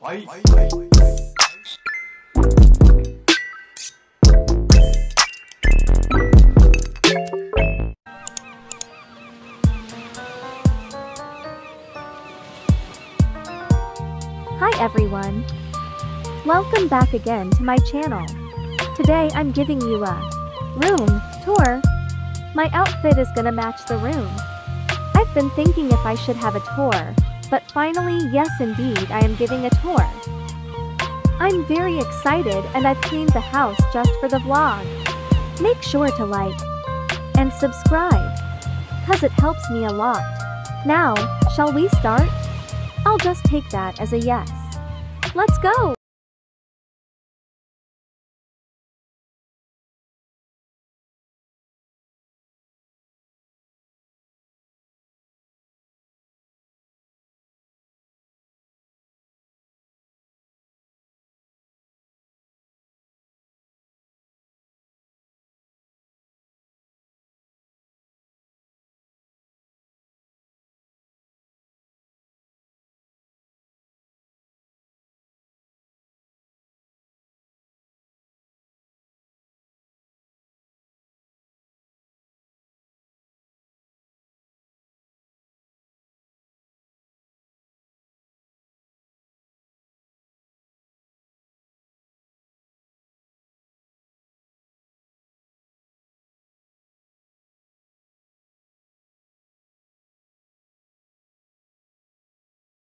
Hi everyone! Welcome back again to my channel. Today I'm giving you a room tour. My outfit is gonna match the room. I've been thinking if I should have a tour, but finally yes indeed I am giving a tour. I'm very excited and I've cleaned the house just for the vlog. Make sure to like and subscribe, cause it helps me a lot. Now, shall we start? I'll just take that as a yes. Let's go!